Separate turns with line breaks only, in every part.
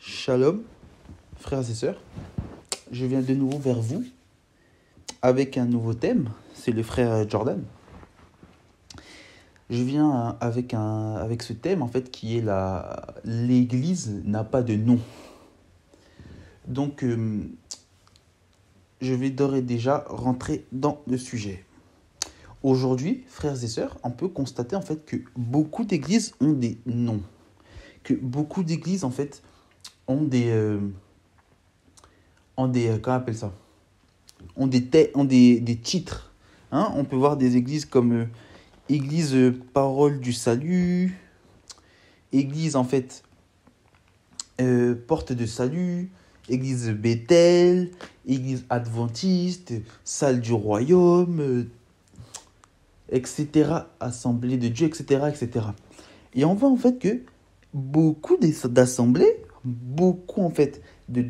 Shalom, frères et sœurs. Je viens de nouveau vers vous avec un nouveau thème. C'est le frère Jordan. Je viens avec ce thème en fait qui est l'Église n'a pas de nom. Donc, je vais d'ores et déjà rentrer dans le sujet. Aujourd'hui, frères et sœurs, on peut constater en fait que beaucoup d'églises ont des noms. Que beaucoup d'églises en fait ont des comment on appelle ça, ont des titres, hein. On peut voir des églises comme Église Parole du Salut, Église en fait Porte de Salut, Église Bethel, Église Adventiste, Salle du Royaume, etc. Assemblée de Dieu, etc., etc. Et on voit en fait que beaucoup d'assemblées, beaucoup en fait de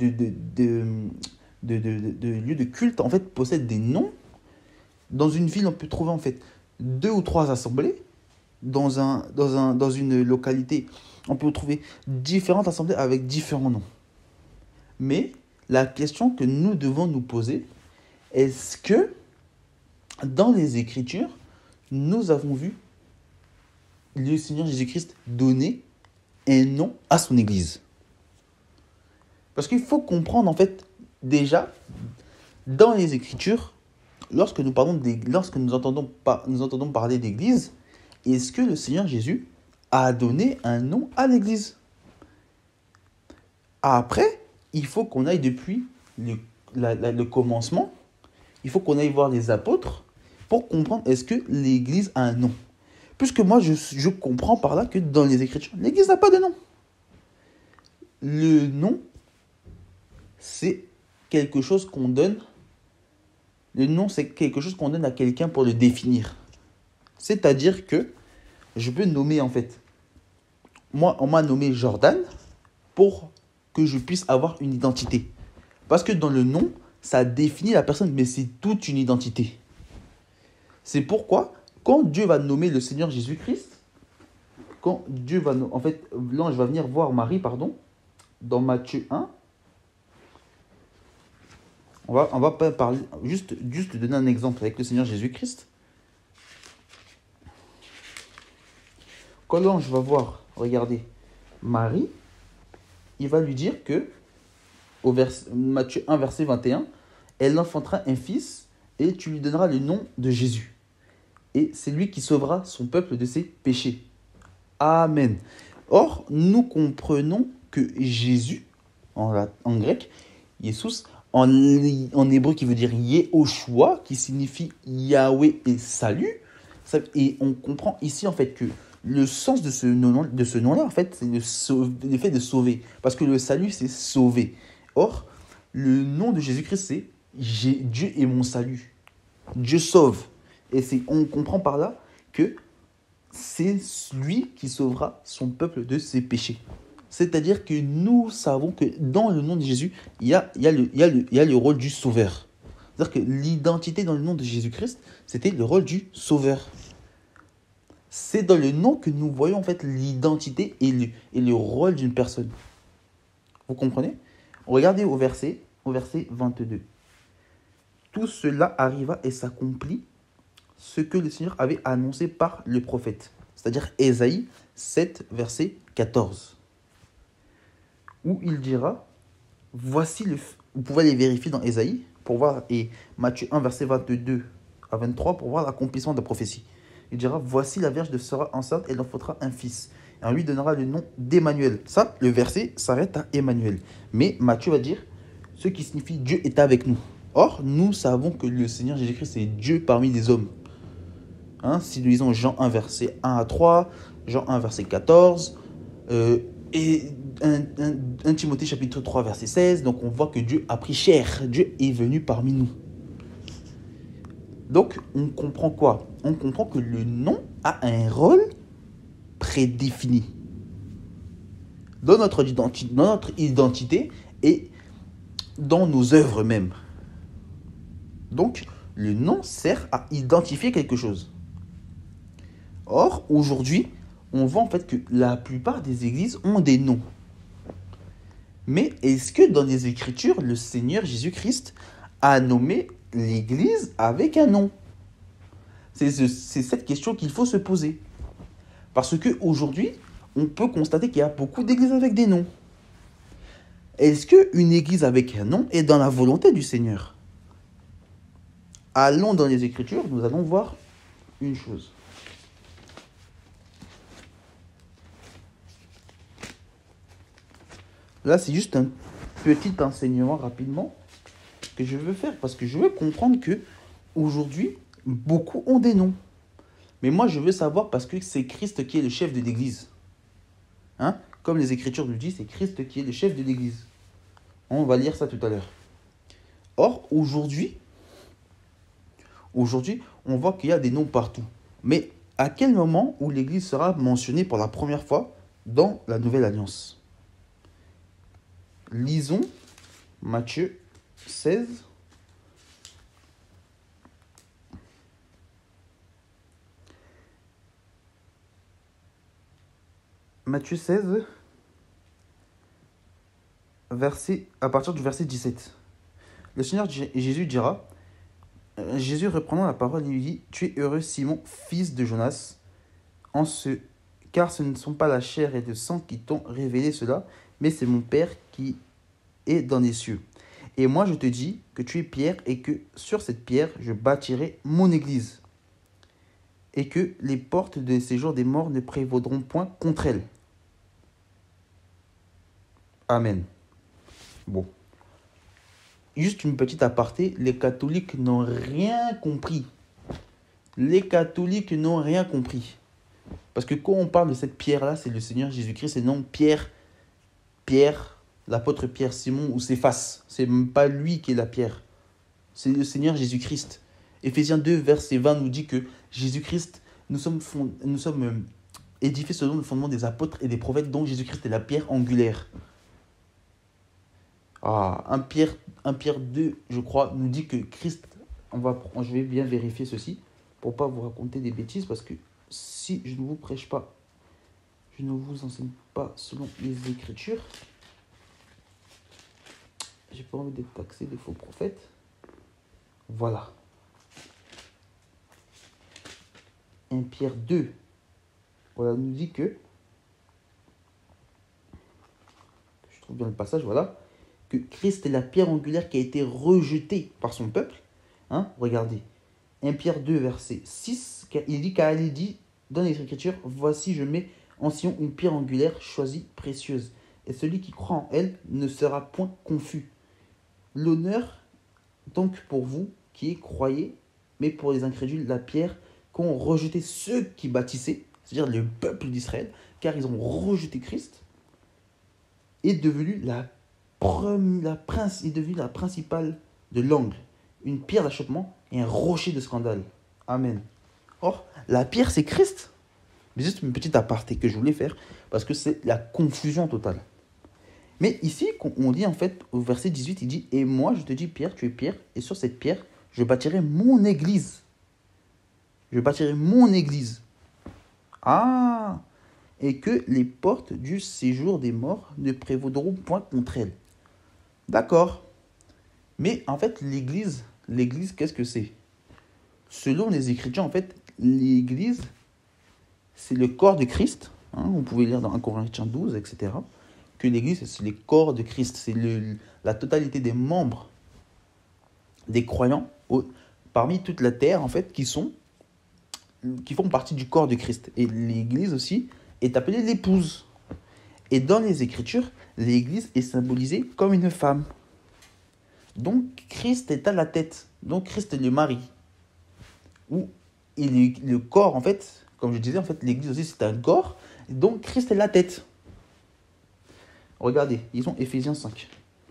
lieux de culte en fait possèdent des noms. Dans une ville, on peut trouver en fait 2 ou 3 assemblées. Dans une localité, on peut trouver différentes assemblées avec différents noms. Mais la question que nous devons nous poser, est-ce que dans les Écritures, nous avons vu le Seigneur Jésus-Christ donner un nom à son Église? Parce qu'il faut comprendre en fait déjà dans les Écritures, lorsque nous entendons parler d'Église, est-ce que le Seigneur Jésus a donné un nom à l'Église? Après, il faut qu'on aille depuis le commencement, il faut qu'on aille voir les apôtres pour comprendre est-ce que l'Église a un nom. Puisque moi, je comprends par là que dans les Écritures, l'Église n'a pas de nom. Le nom, c'est quelque chose qu'on donne. Le nom, c'est quelque chose qu'on donne à quelqu'un pour le définir. C'est-à-dire que je peux nommer en fait. Moi, on m'a nommé Jordan pour que je puisse avoir une identité. Parce que dans le nom, ça définit la personne, mais c'est toute une identité. C'est pourquoi, quand Dieu va nommer le Seigneur Jésus-Christ, quand Dieu va... En fait, l'ange va venir voir Marie, dans Matthieu 1, on va pas parler, juste donner un exemple avec le Seigneur Jésus-Christ. Quand l'ange va voir, regardez, Marie, il va lui dire que, Matthieu 1, verset 21, elle enfantera un fils et tu lui donneras le nom de Jésus. Et c'est lui qui sauvera son peuple de ses péchés. Amen. Or, nous comprenons que Jésus, en grec, Jesus, en hébreu qui veut dire Yehoshua, qui signifie Yahweh et salut. Et on comprend ici en fait que le sens de ce nom-là, en fait, c'est le fait de sauver. Parce que le salut, c'est sauver. Or, le nom de Jésus-Christ, c'est Dieu est mon salut. Dieu sauve. Et on comprend par là que c'est lui qui sauvera son peuple de ses péchés. C'est-à-dire que nous savons que dans le nom de Jésus, il y a le rôle du sauveur. C'est-à-dire que l'identité dans le nom de Jésus-Christ, c'était le rôle du sauveur. C'est dans le nom que nous voyons en fait l'identité et le rôle d'une personne. Vous comprenez? Regardez au verset 22. Tout cela arriva et s'accomplit, ce que le Seigneur avait annoncé par le prophète. C'est-à-dire Ésaïe 7, verset 14. Où il dira, voici vous pouvez les vérifier dans Ésaïe pour voir, et Matthieu 1, verset 22 à 23 pour voir l'accomplissement de la prophétie. Il dira, voici la Vierge sera enceinte, elle enfantera un fils. Et on lui donnera le nom d'Emmanuel. Ça, le verset s'arrête à Emmanuel. Mais Matthieu va dire, ce qui signifie Dieu est avec nous. Or, nous savons que le Seigneur Jésus-Christ est Dieu parmi les hommes. Hein, si nous lisons Jean 1, verset 1 à 3, Jean 1, verset 14, et 1 Timothée chapitre 3, verset 16, donc on voit que Dieu a pris chair, Dieu est venu parmi nous. Donc, on comprend quoi? On comprend que le nom a un rôle prédéfini dans notre identité et dans nos œuvres même. Donc, le nom sert à identifier quelque chose. Or, aujourd'hui, on voit en fait que la plupart des églises ont des noms. Mais est-ce que dans les Écritures, le Seigneur Jésus-Christ a nommé l'Église avec un nom? C'est cette question qu'il faut se poser. Parce qu'aujourd'hui, on peut constater qu'il y a beaucoup d'églises avec des noms. Est-ce qu'une église avec un nom est dans la volonté du Seigneur? Allons dans les Écritures, nous allons voir une chose. Là, c'est juste un petit enseignement rapidement que je veux faire parce que je veux comprendre que aujourd'hui, beaucoup ont des noms. Mais moi, je veux savoir parce que c'est Christ qui est le chef de l'Église. Hein? Comme les Écritures nous disent, c'est Christ qui est le chef de l'Église. On va lire ça tout à l'heure. Or, aujourd'hui, on voit qu'il y a des noms partout. Mais à quel moment où l'Église sera mentionnée pour la première fois dans la Nouvelle Alliance? Lisons Matthieu 16. Matthieu 16, à partir du verset 17. Le Seigneur Jésus dira, Jésus reprenant la parole, il lui dit, « Tu es heureux, Simon, fils de Jonas, car ce ne sont pas la chair et le sang qui t'ont révélé cela, mais c'est mon Père qui est dans les cieux. Et moi je te dis que tu es pierre et que sur cette pierre je bâtirai mon église, et que les portes de séjour des morts ne prévaudront point contre elle. » Amen. Bon. Juste une petite aparté, les catholiques n'ont rien compris. Les catholiques n'ont rien compris. Parce que quand on parle de cette pierre-là, c'est le Seigneur Jésus-Christ, et non Pierre, l'apôtre Pierre, Simon ou Céphas. C'est même pas lui qui est la pierre. C'est le Seigneur Jésus-Christ. Éphésiens 2, verset 20 nous dit que Jésus-Christ, nous sommes édifiés selon le fondement des apôtres et des prophètes, dont Jésus-Christ est la pierre angulaire. Ah, 1 Pierre 2, je crois, nous dit que Christ, je vais bien vérifier ceci pour ne pas vous raconter des bêtises, parce que si je ne vous prêche pas, je ne vous enseigne pas selon les Écritures, j'ai pas envie d'être taxé de faux prophètes. Voilà. 1 Pierre 2, voilà, nous dit que, je trouve bien le passage, voilà, que Christ est la pierre angulaire qui a été rejetée par son peuple. Hein, regardez. 1 Pierre 2, verset 6, il dit dans les Écritures, « Voici, je mets en Sion une pierre angulaire choisie, précieuse, et celui qui croit en elle ne sera point confus. L'honneur, donc pour vous qui y croyez, mais pour les incrédules, la pierre qu'ont rejeté ceux qui bâtissaient, c'est-à-dire le peuple d'Israël, car ils ont rejeté Christ, est devenue la principale de l'angle, une pierre d'achoppement et un rocher de scandale. » Amen. Or, la pierre, c'est Christ. Mais juste une petite aparté que je voulais faire, parce que c'est la confusion totale. Mais ici, on dit en fait, au verset 18, il dit, « Et moi, je te dis, Pierre, tu es pierre, et sur cette pierre, je bâtirai mon église. » Je bâtirai mon église. Ah! Et que les portes du séjour des morts ne prévaudront point contre elle. D'accord. Mais en fait, l'église, qu'est-ce que c'est? Selon les Écritures, en fait, l'église, c'est le corps de Christ. Hein, vous pouvez lire dans 1 Corinthiens 12, etc. Que l'église, c'est le corps de Christ. C'est la totalité des membres, des croyants, parmi toute la terre, en fait, qui font partie du corps de Christ. Et l'église aussi est appelée l'épouse. Et dans les Écritures, l'église est symbolisée comme une femme. Donc, Christ est à la tête. Donc, Christ est le mari. Ou le corps, en fait, comme je disais, en fait, l'église aussi, c'est un corps. Donc, Christ est la tête. Regardez, ils ont Éphésiens 5.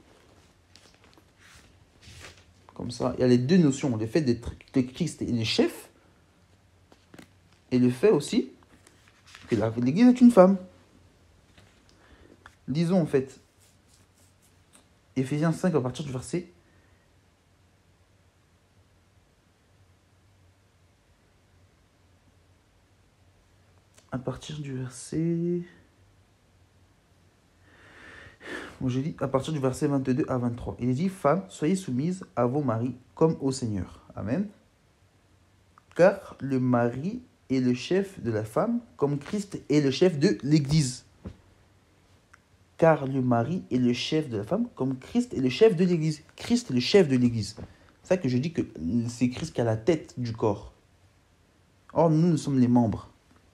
Comme ça, il y a les deux notions. Le fait que Christ est le chef. Et le fait aussi que l'église est une femme. Lisons, en fait, Éphésiens 5 à partir du verset Moi, j'ai dit à partir du verset 22 à 23. Il est dit, femmes, soyez soumises à vos maris comme au Seigneur. Amen. Car le mari est le chef de la femme, comme Christ est le chef de l'Église. Car le mari est le chef de la femme, comme Christ est le chef de l'Église. Christ est le chef de l'Église. C'est ça que je dis que c'est Christ qui a la tête du corps. Or, nous sommes les membres.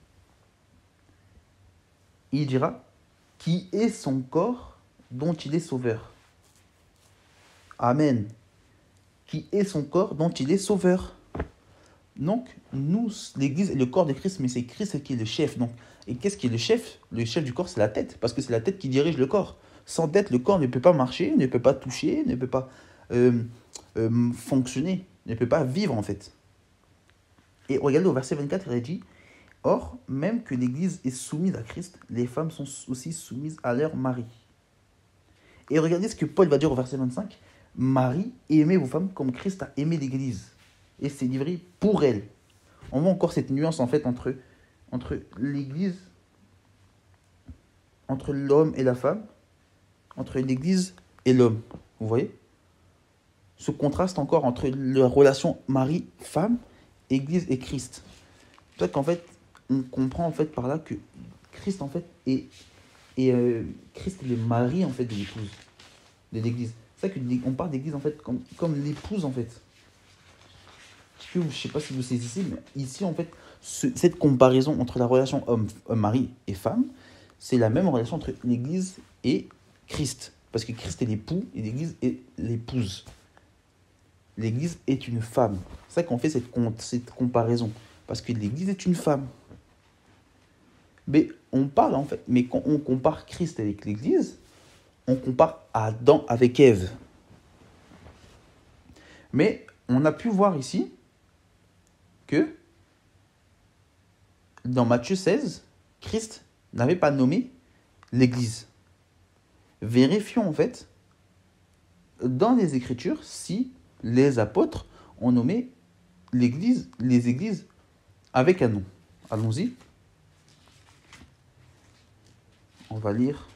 Il dira, qui est son corps dont il est sauveur. Amen. Qui est son corps dont il est sauveur. Donc, nous, l'Église est le corps de Christ, mais c'est Christ qui est le chef. Donc, et qu'est-ce qui est le chef? Le chef du corps, c'est la tête, parce que c'est la tête qui dirige le corps. Sans tête, le corps ne peut pas marcher, ne peut pas toucher, ne peut pas fonctionner, ne peut pas vivre en fait. Et regardez au verset 24, il est dit, or, même que l'Église est soumise à Christ, les femmes sont aussi soumises à leur mari. Et regardez ce que Paul va dire au verset 25, Marie, aimez vos femmes comme Christ a aimé l'Église et s'est livré pour elle. On voit encore cette nuance en fait entre l'Église, entre l'homme et la femme, entre l'Église et l'homme. Vous voyez? Ce contraste encore entre la relation mari-femme, Église et Christ. C'est pour ça qu'en fait, on comprend en fait par là que Christ en fait Christ est le mari en fait de l'épouse, de l'Église. C'est ça qu'on parle d'Église en fait comme l'épouse en fait. Je ne sais pas si vous saisissez, mais ici en fait, cette comparaison entre la relation homme-mari et femme, c'est la même relation entre l'Église et Christ. Parce que Christ est l'époux et l'Église est l'épouse. L'Église est une femme. C'est ça qu'on fait cette comparaison. Parce que l'Église est une femme. Mais on parle en fait, mais quand on compare Christ avec l'Église, on compare Adam avec Ève. Mais on a pu voir ici que dans Matthieu 16, Christ n'avait pas nommé l'Église. Vérifions en fait dans les Écritures si les apôtres ont nommé l'Église, les églises avec un nom. Allons-y. On va lire.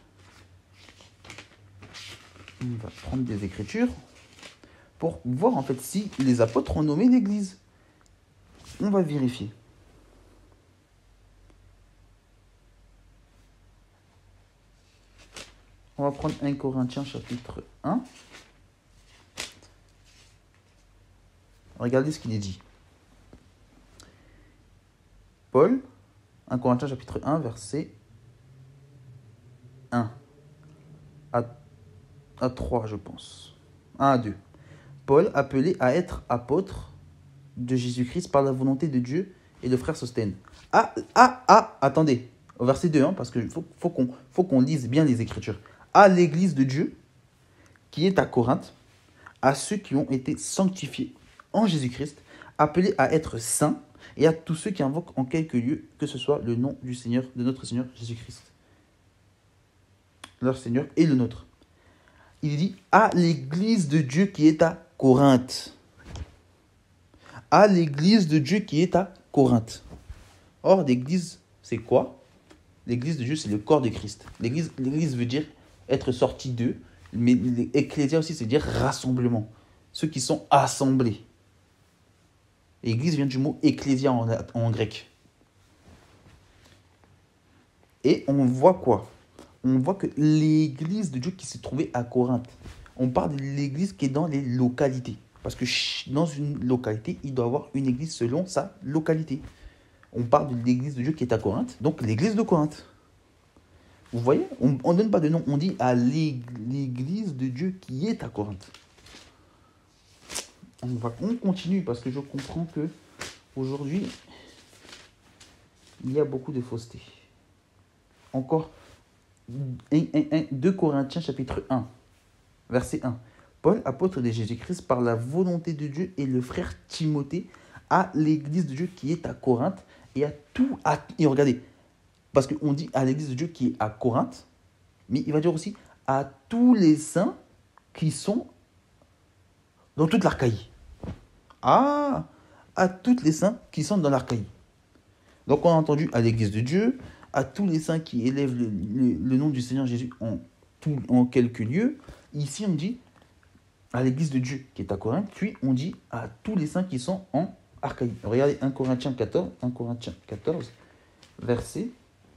On va prendre des Écritures pour voir en fait si les apôtres ont nommé l'Église. On va vérifier. On va prendre 1 Corinthiens chapitre 1. Regardez ce qu'il est dit. Paul, 1 Corinthiens chapitre 1, verset 1 à 3, je pense. 1 à 2. Paul, appelé à être apôtre de Jésus-Christ par la volonté de Dieu et le frère Sosthène. Attendez, au verset 2, hein, parce qu'il faut qu'on lise bien les Écritures. À l'église de Dieu qui est à Corinthe, à ceux qui ont été sanctifiés en Jésus-Christ, appelés à être saints, et à tous ceux qui invoquent en quelque lieu que ce soit le nom du Seigneur, de notre Seigneur Jésus-Christ. Leur Seigneur et le nôtre. Il dit à l'église de Dieu qui est à Corinthe. À l'église de Dieu qui est à Corinthe. Or, l'église, c'est quoi? L'église de Dieu, c'est le corps de Christ. L'église veut dire être sorti d'eux, mais ecclésia aussi, c'est dire rassemblement. Ceux qui sont assemblés. L'église vient du mot ecclésia en grec. Et on voit quoi? On voit que l'église de Dieu qui s'est trouvée à Corinthe, on parle de l'église qui est dans les localités. Parce que dans une localité, il doit y avoir une église selon sa localité. On parle de l'église de Dieu qui est à Corinthe, donc l'église de Corinthe. Vous voyez, on ne donne pas de nom, on dit à l'église de Dieu qui est à Corinthe. On continue parce que je comprends que aujourd'hui, il y a beaucoup de fausseté. Encore 2 Corinthiens chapitre 1, verset 1. Paul, apôtre de Jésus-Christ, par la volonté de Dieu et le frère Timothée, à l'église de Dieu qui est à Corinthe, et et regardez, parce qu'on dit à l'église de Dieu qui est à Corinthe, mais il va dire aussi à tous les saints qui sont dans toute l'Archaïe. À tous les saints qui sont dans l'Archaïe. Donc on a entendu à l'église de Dieu, à tous les saints qui élèvent le nom du Seigneur Jésus en en quelques lieux. Ici, on dit à l'église de Dieu qui est à Corinthe, puis on dit à tous les saints qui sont en Achaïe. Regardez 1 Corinthiens 14, verset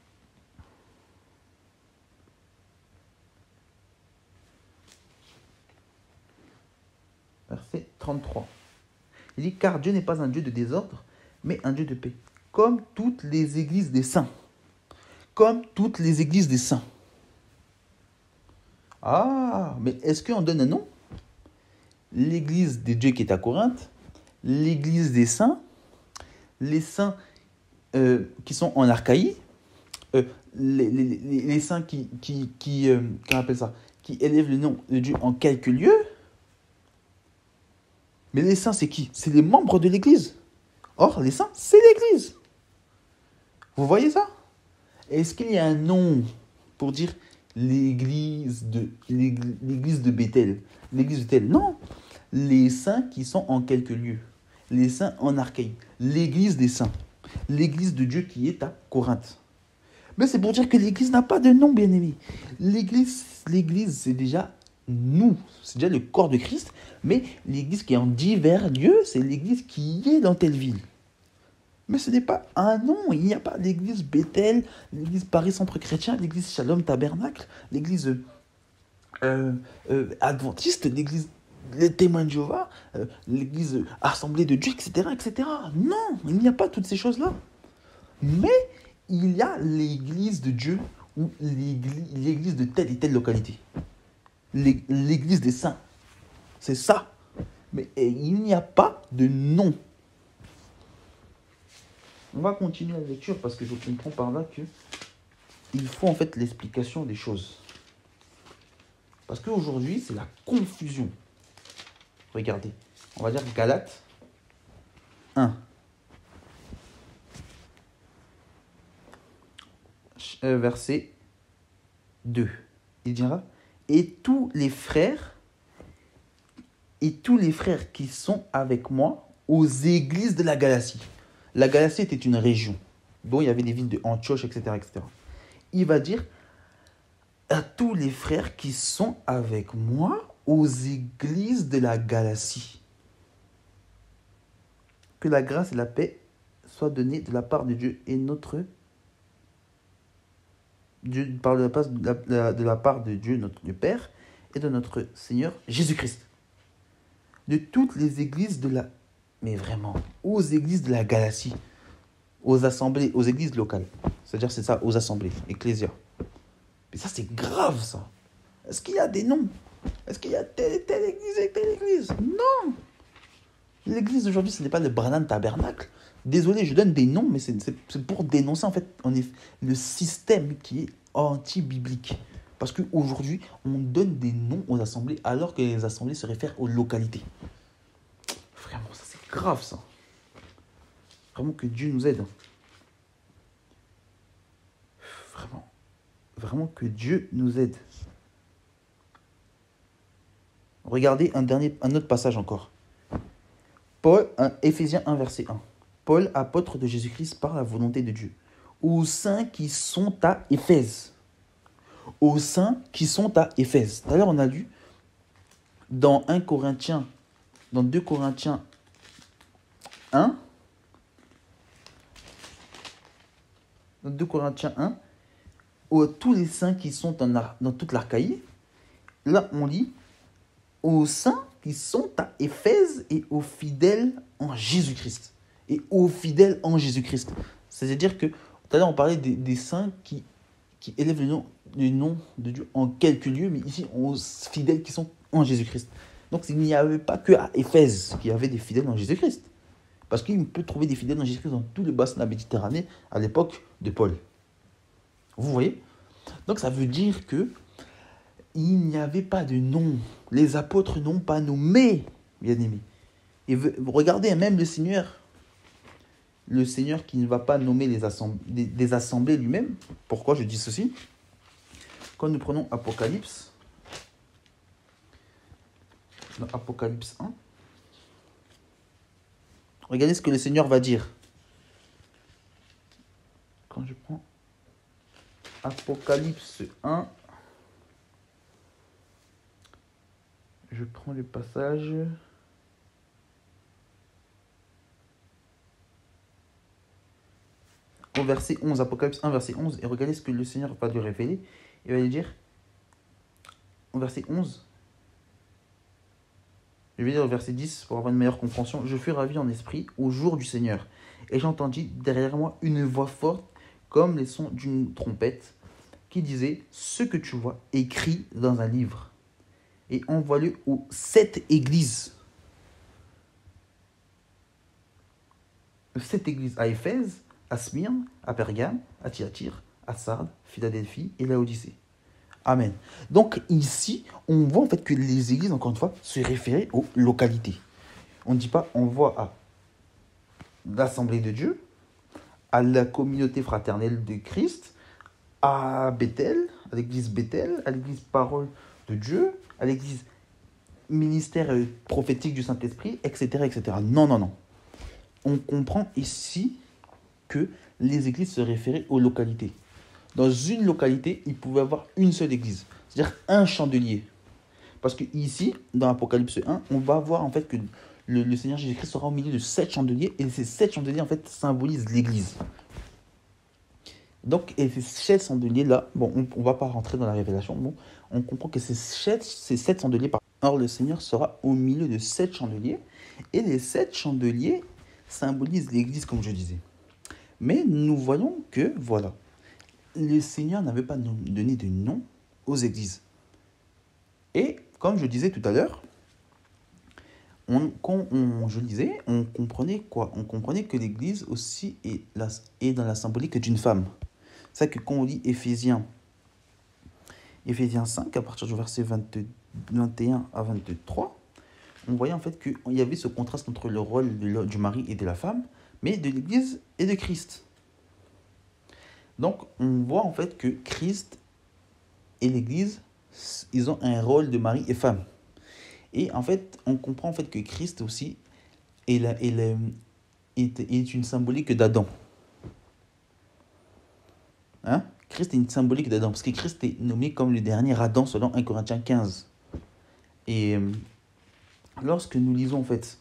33. Il dit, car Dieu n'est pas un Dieu de désordre, mais un Dieu de paix. Comme toutes les églises des saints. Comme toutes les églises des saints. Ah, mais est-ce qu'on donne un nom? L'église de Dieu qui est à Corinthe, l'église des saints, les saints qui sont en Achaïe, les saints qu'on appelle ça, qui élèvent le nom de Dieu en quelques lieux. Mais les saints, c'est qui? C'est les membres de l'église. Or, les saints, c'est l'église. Vous voyez ça? Est-ce qu'il y a un nom pour dire l'église de Bethel? L'église de Bethel? Non. Les saints qui sont en quelques lieux. Les saints en Achaïe. L'église des saints. L'église de Dieu qui est à Corinthe. Mais c'est pour dire que l'église n'a pas de nom, bien-aimé. L'église, c'est déjà nous. C'est déjà le corps de Christ. Mais l'église qui est en divers lieux, c'est l'église qui est dans telle ville. Mais ce n'est pas un nom. Il n'y a pas l'église Bethel, l'église Paris Centre Chrétien, l'église Shalom Tabernacle, l'église Adventiste, l'église Les Témoins de Jéhovah, l'église Assemblée de Dieu, etc., etc. Non, il n'y a pas toutes ces choses-là. Mais il y a l'église de Dieu ou l'église de telle et telle localité. L'église des saints. C'est ça. Mais il n'y a pas de nom. On va continuer la lecture parce que je comprends par là que il faut en fait l'explication des choses. Parce qu'aujourd'hui, c'est la confusion. Regardez, on va dire Galates 1. Verset 2. Il dira, et tous les frères qui sont avec moi aux églises de la Galatie. La Galatie était une région dont il y avait des villes de Antioche, etc., etc. Il va dire à tous les frères qui sont avec moi aux églises de la Galatie. Que la grâce et la paix soient données de la part de Dieu et notre Dieu, de la part de Dieu, notre Père, et de notre Seigneur Jésus-Christ. De toutes les églises mais vraiment, aux églises de la Galatie, aux assemblées, aux églises locales. C'est-à-dire, c'est ça, aux assemblées, ecclésia. Mais ça, c'est grave, ça. Est-ce qu'il y a des noms? Est-ce qu'il y a telle église et telle église? Non. L'église d'aujourd'hui, ce n'est pas le Branham Tabernacle. Désolé, je donne des noms, mais c'est pour dénoncer, en fait, le système qui est anti-biblique. Parce qu'aujourd'hui, on donne des noms aux assemblées, alors que les assemblées se réfèrent aux localités. Vraiment, ça, c'est grave, ça. Vraiment que Dieu nous aide. Vraiment que Dieu nous aide. Regardez un autre passage encore. Éphésiens 1, verset 1. Paul, apôtre de Jésus-Christ par la volonté de Dieu, aux saints qui sont à Éphèse. Aux saints qui sont à Éphèse. Tout à l'heure, on a lu dans 2 Corinthiens 1, dans 2 Corinthiens 1, tous les saints qui sont dans toute l'Achaïe, là on lit aux saints qui sont à Éphèse et aux fidèles en Jésus-Christ. Et aux fidèles en Jésus-Christ. C'est-à-dire que tout à l'heure on parlait des saints qui élèvent le nom de Dieu en quelques lieux, mais ici aux fidèles qui sont en Jésus-Christ. Donc il n'y avait pas que à Éphèse qu'il y avait des fidèles en Jésus-Christ. Parce qu'il peut trouver des fidèles en Jésus-Christ dans tout le bassin de la Méditerranée à l'époque de Paul. Vous voyez? Donc ça veut dire que il n'y avait pas de nom. Les apôtres n'ont pas nommé, bien-aimés. Et regardez, même le Seigneur qui ne va pas nommer des assemblées lui-même. Pourquoi je dis ceci? Quand nous prenons Apocalypse, dans Apocalypse 1, regardez ce que le Seigneur va dire. Quand je prends Apocalypse 1, Je prends le passage. Au verset 11, Apocalypse 1, verset 11, et regardez ce que le Seigneur va lui révéler. Il va lui dire, au verset 11, je vais dire au verset 10 pour avoir une meilleure compréhension. Je fus ravi en esprit au jour du Seigneur, et j'entendis derrière moi une voix forte, comme les sons d'une trompette, qui disait, ce que tu vois, écrit dans un livre, et envoie-le aux 7 églises. 7 églises à Éphèse, à Smyrne, à Pergame, à Thyatire, à Sardes, Philadelphie et Laodicée. Amen. Donc ici, on voit en fait que les églises, encore une fois, se référaient aux localités. On ne dit pas on voit à l'Assemblée de Dieu, à la communauté fraternelle de Christ, à Bethel, à l'église Bethel, à l'église Parole de Dieu, à l'église ministère prophétique du Saint-Esprit, etc., etc. Non, non, non. On comprend ici que les églises se référaient aux localités. Dans une localité, il pouvait y avoir une seule église, c'est-à-dire un chandelier. Parce que ici, dans Apocalypse 1, on va voir en fait que le Seigneur Jésus-Christ sera au milieu de 7 chandeliers, et ces 7 chandeliers en fait symbolisent l'église. Donc, et ces 7 chandeliers-là, bon, on ne va pas rentrer dans la révélation, bon, on comprend que ces 7 chandeliers, or le Seigneur sera au milieu de 7 chandeliers, et les 7 chandeliers symbolisent l'église, comme je disais. Mais nous voyons que, voilà, le Seigneur n'avait pas donné de nom aux églises. Et, comme je disais tout à l'heure, quand je lisais, on comprenait quoi? On comprenait que l'église aussi est dans la symbolique d'une femme. C'est ça que quand on lit Éphésiens 5, à partir du verset 21 à 23, on voyait en fait qu'il y avait ce contraste entre le rôle du mari et de la femme, mais de l'église et de Christ. Donc, on voit en fait que Christ et l'Église, ils ont un rôle de mari et femme. Et en fait, on comprend en fait que Christ aussi est une symbolique d'Adam. Hein? Christ est une symbolique d'Adam, parce que Christ est nommé comme le dernier Adam selon 1 Corinthiens 15. Et lorsque nous lisons en fait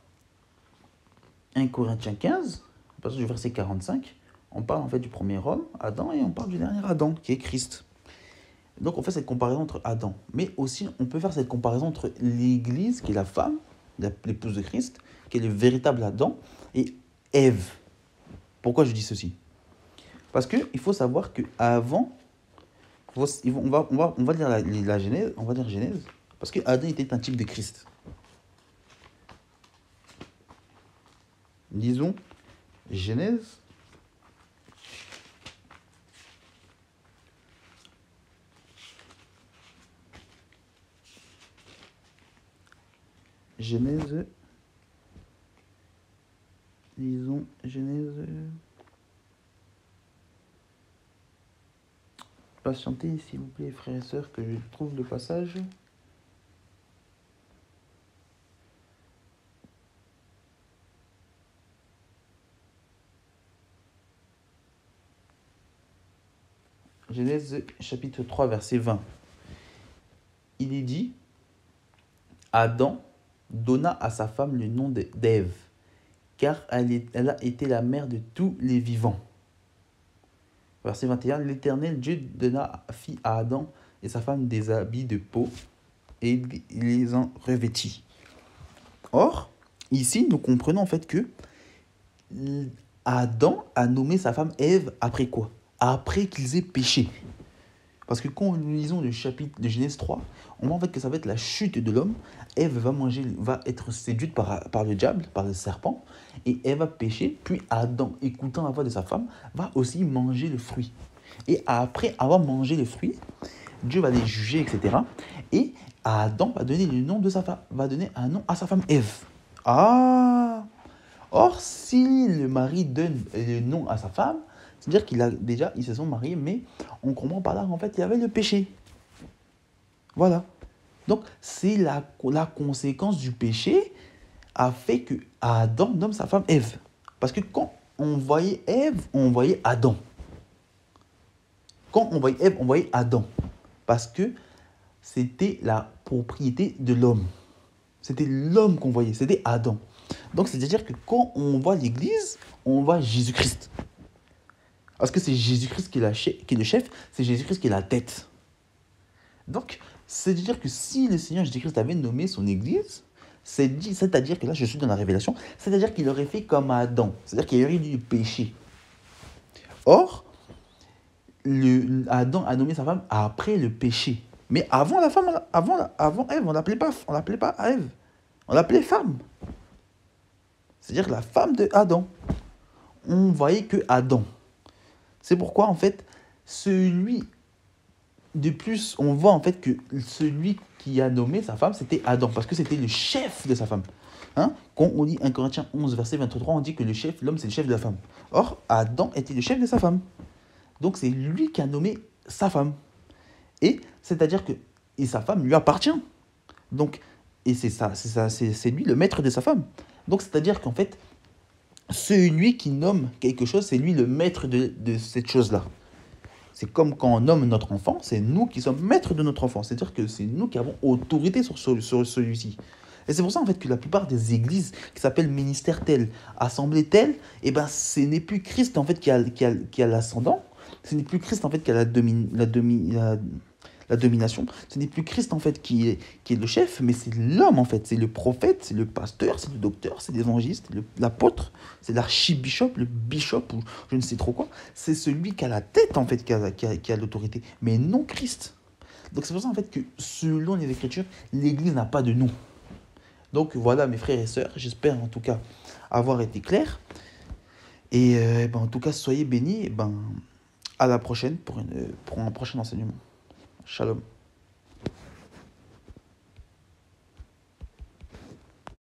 1 Corinthiens 15, à partir du verset 45, on parle en fait du premier homme, Adam, et on parle du dernier Adam, qui est Christ. Donc on fait cette comparaison entre Adam. Mais aussi, on peut faire cette comparaison entre l'Église, qui est la femme, l'épouse de Christ, qui est le véritable Adam, et Ève. Pourquoi je dis ceci? Parce qu'il faut savoir qu'avant, on va lire la Genèse, on va lire Genèse, parce que Adam était un type de Christ. Lisons Genèse. Lisons Genèse. Patientez, s'il vous plaît, frères et sœurs, que je trouve le passage. Genèse chapitre 3, verset 20. Il est dit, Adam donna à sa femme le nom d'Ève, car elle a été la mère de tous les vivants. Verset 21, l'Éternel Dieu fit à Adam et sa femme des habits de peau et les en revêtit. Or, ici, nous comprenons en fait que Adam a nommé sa femme Ève après quoi? Après qu'ils aient péché. Parce que quand nous lisons le chapitre de Genèse 3, on voit en fait que ça va être la chute de l'homme. Ève va être séduite par le diable, par le serpent, et elle va pécher. Puis Adam, écoutant la voix de sa femme, va aussi manger le fruit. Et après avoir mangé le fruit, Dieu va les juger, etc. Et Adam va donner le nom de sa femme, va donner un nom à sa femme Ève. Ah! Or, si le mari donne le nom à sa femme, c'est-à-dire ils se sont mariés, mais on comprend par là qu'en fait, il y avait le péché. Voilà. Donc, c'est la conséquence du péché a fait que Adam nomme sa femme Ève. Parce que quand on voyait Ève, on voyait Adam. Quand on voyait Ève, on voyait Adam. Parce que c'était la propriété de l'homme. C'était l'homme qu'on voyait, c'était Adam. Donc, c'est-à-dire que quand on voit l'Église, on voit Jésus-Christ. Parce que c'est Jésus-Christ qui est le chef, c'est Jésus-Christ qui est la tête. Donc, c'est-à-dire que si le Seigneur Jésus-Christ avait nommé son Église, c'est-à-dire que là, je suis dans la révélation, c'est-à-dire qu'il aurait fait comme Adam. C'est-à-dire qu'il y aurait eu du péché. Or, Adam a nommé sa femme après le péché. Mais avant la femme, avant Ève, on l'appelait pas Ève. On l'appelait femme. C'est-à-dire la femme de Adam. On voyait que Adam. C'est pourquoi, en fait, de plus, on voit en fait que celui qui a nommé sa femme, c'était Adam, parce que c'était le chef de sa femme. Hein? Quand on lit 1 Corinthiens 11, verset 23, on dit que l'homme, c'est le chef de la femme. Or, Adam était le chef de sa femme. Donc, c'est lui qui a nommé sa femme. Et c'est-à-dire que sa femme lui appartient. Donc, et c'est lui le maître de sa femme. Donc, c'est-à-dire qu'en fait, celui qui nomme quelque chose, c'est lui le maître de cette chose-là. C'est comme quand on nomme notre enfant, c'est nous qui sommes maîtres de notre enfant. C'est-à-dire que c'est nous qui avons autorité sur celui-ci. Et c'est pour ça en fait que la plupart des églises qui s'appellent ministère tel, assemblée telle, eh ben ce n'est plus Christ en fait qui a l'ascendant, ce n'est plus Christ en fait qui a la domination, ce n'est plus Christ en fait qui est le chef, mais c'est l'homme en fait, c'est le prophète, c'est le pasteur, c'est le docteur, c'est l'évangéliste, l'apôtre, c'est l'archibishop, le bishop ou je ne sais trop quoi. C'est celui qui a la tête en fait qui a l'autorité, mais non Christ. Donc c'est pour ça en fait que selon les Écritures, l'Église n'a pas de nom. Donc voilà mes frères et sœurs, j'espère en tout cas avoir été clair. Et en tout cas soyez bénis, à la prochaine pour un prochain enseignement. Shalom.